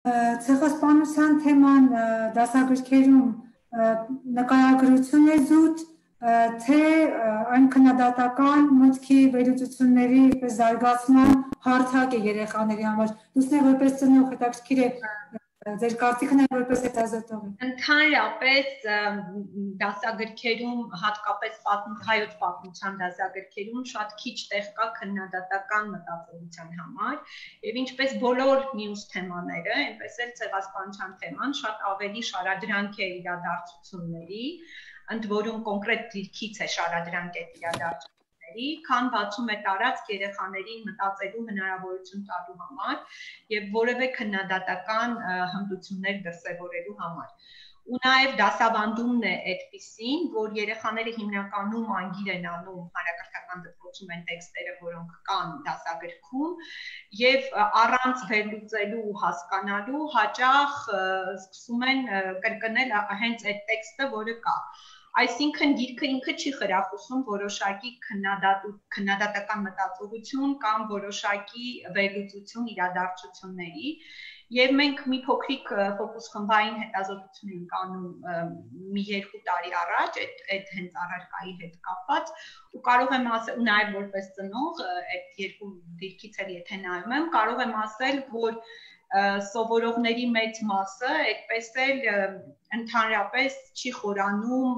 Ցեղասպանության թեման դասագրքերում նկարագրություն է զուտ, թե այն քննադատական մտքի վերլուծությունների զարգացման հարթակ է երեխաների համար։ Լուսնե որպես ծնող հետաքրքիր է ձեր կարծիքն է որպես հետազոտողի։ Ընդհանրապես դասագրքերում, հատկապես հայոց պատմության դասագրքերում շատ քիչ տեղ կա քննադատական մտածողության համար, եւ ինչպես բոլոր մյուս թեմաները, այնպես էլ ցեղասպանության թեման շատ ավելի շարադրանք է իրադարձությունների, ընդ որում կոնկրետ դիրքից է շարադրանք այդ իրադարձությունների, քան բացում է տարածք երեխաներին մտածելու հնարավորություն տալու համար եւ որևէ քննադատական հմտություններ դրսեւորելու համար։ Ու նաև դասավանդումն է այդպիսին, որ երեխաները հիմնականում անգիր են անում հանրակրթական դպրոցում են տեքստերը, որոնք կան դասագրքում, եւ առանց վերլուծելու ու հասկանալու հաճախ սկսում են կրկնել հենց այդ տեքստը, որը կա։ Այսինքն գիրքը ինքը չի խրախուսում որոշակի քննադատական մտածողություն կամ որոշակի վերլուծություն իրադարձությունների, եւ մենք մի փոքրիկ ֆոկուս խմբային հետազոտություն ենք անում մի 2 տարի առաջ այդ հենց առարկայի հետ կապված ու կարող եմ ասել ու նաեւ որպես ծնող այդ երկու դիրքից էլ եթե նայում եմ կարող եմ ասել որ սովորողների մեծ մասը այդպես էլ ընդհանրապես չի խորանում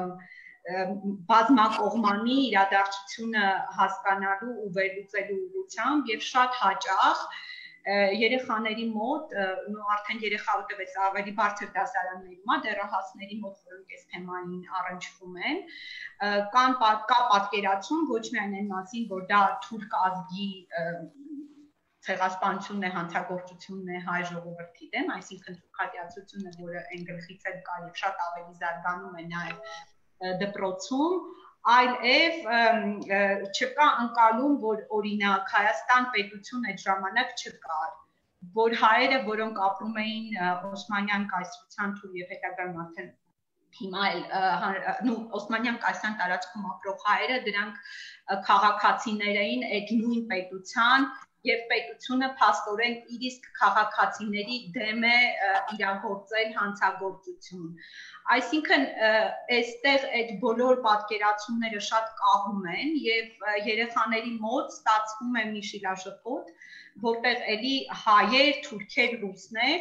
բազմակողմանի իրադարձությունը հասկանալու ու վերլուծելու ուղղությամբ եւ շատ հաճախ երեխաների մոտ արդեն երեխա ուտվեց ավելի բարձր դասարաններում դեռահասների մոտ որոնք այս թեմային առնչվում են կա պատկերացում ոչ միայն այն մասին որ դա թուրք ազգի ցեղասպանությունն է հանցագործությունն է հայ ժողովրդի դեմ այսինքն թուրքատյացությունը որը այն գլխից էլ կա եւ շատ ավելի զարգանում է նաեւ դպրոցում այլև չկա ընկալում, որ օրինակ Հայաստան պետություն այդ ժամանակ չկար, որ հայերը, որոնք ապրում էին Օսմանյան կայսրության թույլ եւ հետագայում արդեն հիմա էլ Օսմանյան կայսրության տարածքում ապրող հայերը դրանք քաղաքացիներ էին այդ նույն պետության եւ պետությունը փաստորեն իր իսկ քաղաքացիների դեմ է իրագործել հանցագործություն Այսինքն այստեղ այդ բոլոր պատկերացումները շատ կահում են եւ երեխաների մոտ ստացվում է մի շիլաշփոթ, որտեղ էլի հայեր, թուրքեր, ռուսներ,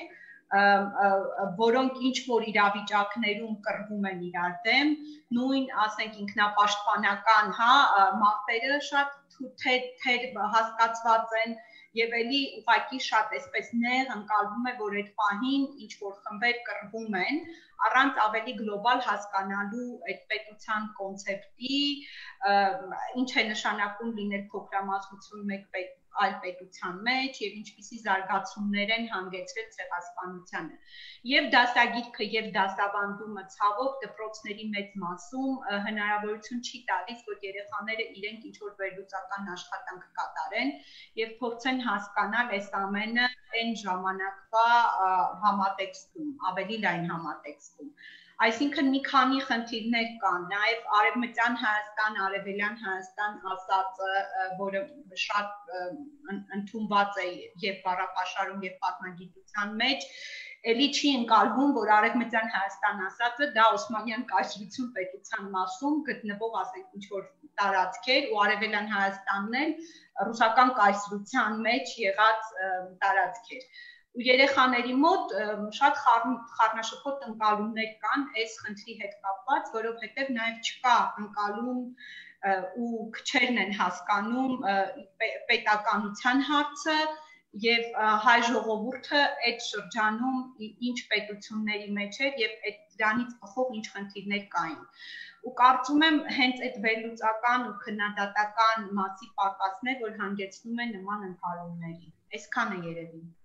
որոնք ինչ որ իրավիճակներում կռվում են իրար դեմ, նույն, ասենք, ինքնապաշտպանական, մարտերը շատ թեր հասկացված են Եվ էլի ուղղակի շատ այսպես նեղ ընկալվում է, որ այդ պահին ինչ որ խմբեր կռվում են, առանց ավելի գլոբալ հասկանալու այդ պետության կոնցեպտի, ինչ է նշանակում լինել փոքրամասնություն մեկ այլ պետության մեջ եւ ինչպիսի զարգացումներ են հանգեցրել ցեղասպանությանը։ Եվ դասագիրքը եւ դասավանդումը ցավոք դպրոցների մեծ մասում հնարավորություն չի տալիս, որ երեխաները իրենք ինչ որ վերլուծական աշխատանք կատարեն եւ փորձեն հասկանալ այս ամենը այն ժամանակվա համատեքստում, ավելի լայն համատեքստում։ Այսինքն մի քանի խնդիրներ կան, նաև Արևմտյան Հայաստան, Արևելյան Հայաստան ասածը, որը շատ ընդունված է եւ բառապաշարում եւ պատմագիտության մեջ, էլի չի ընկալվում, որ Արևմտյան Հայաստան ասածը դա Օսմանյան կայսրություն պետության մասում գտնվող, ասենք, ինչ որ տարածք էր ու Արևելյան Հայաստանն էլ ռուսական կայսրության մեջ եղած տարածք էր։ Ու երեխաների մոտ շատ խառնաշփոթ ընկալումներ կան այս խնդրի հետ կապված, որովհետև նաև չկա ընկալում ու քչերն են հասկանում պետականության հարցը եւ հայ ժողովուրդը այդ շրջանում ինչ պետությունների մեջ էր եւ այդ դրանից բխող ինչ խնդիրներ կային։ Ու կարծում եմ հենց այդ վերլուծական ու քննադատական մասի պակասն է, որ հանգեցնում է նման ընկալումների։ Այսքանը երևի։